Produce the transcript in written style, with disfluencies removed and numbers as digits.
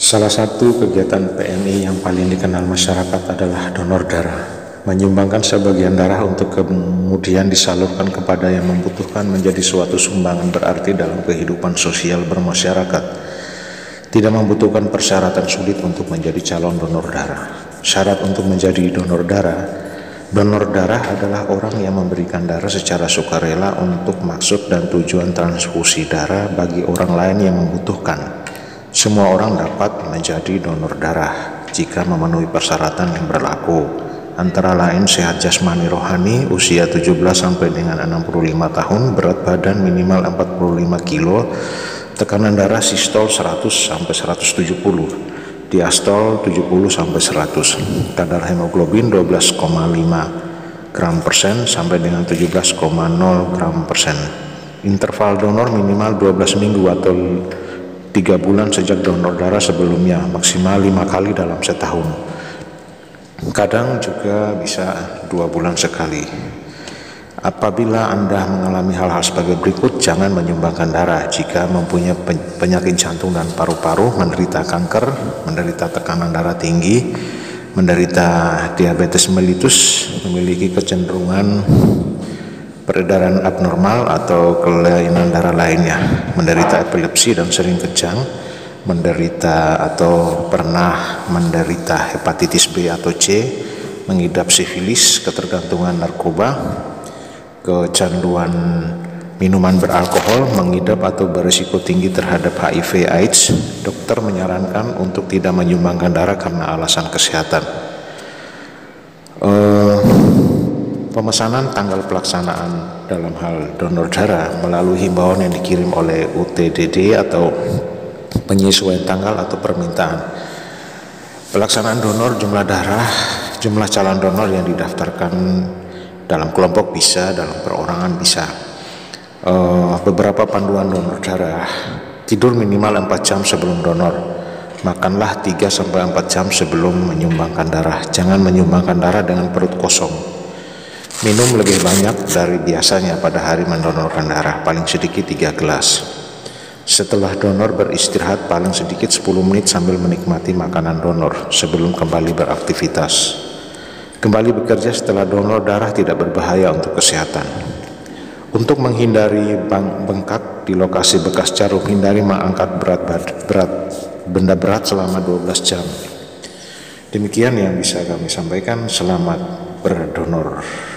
Salah satu kegiatan PMI yang paling dikenal masyarakat adalah donor darah. Menyumbangkan sebagian darah untuk kemudian disalurkan kepada yang membutuhkan menjadi suatu sumbangan berarti dalam kehidupan sosial bermasyarakat. Tidak membutuhkan persyaratan sulit untuk menjadi calon donor darah. Syarat untuk menjadi donor darah adalah orang yang memberikan darah secara sukarela untuk maksud dan tujuan transfusi darah bagi orang lain yang membutuhkan. Semua orang dapat menjadi donor darah jika memenuhi persyaratan yang berlaku, antara lain sehat jasmani rohani, usia 17 sampai dengan 65 tahun, berat badan minimal 45 kilo, tekanan darah sistol 100 sampai 170, diastol 70 sampai 100, kadar hemoglobin 12,5 gram persen sampai dengan 17,0 gram persen. Interval donor minimal 12 minggu atau 3 bulan sejak donor darah sebelumnya, maksimal 5 kali dalam setahun. Kadang juga bisa 2 bulan sekali. Apabila Anda mengalami hal-hal sebagai berikut, jangan menyumbangkan darah jika mempunyai penyakit jantung dan paru-paru, menderita kanker, menderita tekanan darah tinggi, menderita diabetes mellitus, memiliki kecenderungan peredaran abnormal atau kelainan darah lainnya, menderita epilepsi dan sering kejang, menderita atau pernah menderita hepatitis B atau C, mengidap sifilis, ketergantungan narkoba, kecanduan minuman beralkohol, mengidap atau berisiko tinggi terhadap HIV/AIDS. Dokter menyarankan untuk tidak menyumbangkan darah karena alasan kesehatan. Pemesanan tanggal pelaksanaan dalam hal donor darah melalui himbauan yang dikirim oleh UTDD atau penyesuaian tanggal atau permintaan. Pelaksanaan donor jumlah darah, jumlah calon donor yang didaftarkan dalam kelompok bisa, dalam perorangan bisa. Beberapa panduan donor darah: tidur minimal 4 jam sebelum donor, makanlah 3-4 jam sebelum menyumbangkan darah, jangan menyumbangkan darah dengan perut kosong. Minum lebih banyak dari biasanya pada hari mendonorkan darah, paling sedikit 3 gelas. Setelah donor beristirahat paling sedikit 10 menit sambil menikmati makanan donor sebelum kembali beraktivitas. Kembali bekerja setelah donor darah tidak berbahaya untuk kesehatan. Untuk menghindari bengkak di lokasi bekas jarum, hindari mengangkat benda berat selama 12 jam. Demikian yang bisa kami sampaikan. Selamat berdonor.